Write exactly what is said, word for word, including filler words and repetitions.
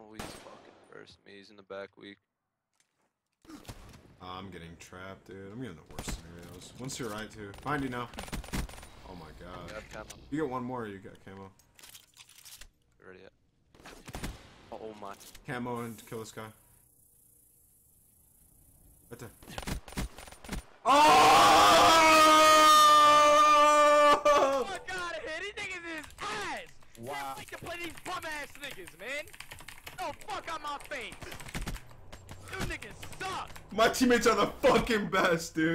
Oh, he's fucking first me. He's in the back weak. Oh, I'm getting trapped, dude. I'm getting the worst scenarios. Once you're right, too. Find you now. Oh my god. Yeah, camo. You get one more, you got camo. Ready yet? Oh my. Camo and kill this guy. Right there. Oh! Fuck out of here! These niggas is ass! Wow. Can't wait to play these bum ass niggas, man! Oh, fuck out my face! You niggas suck! My teammates are the fucking best, dude.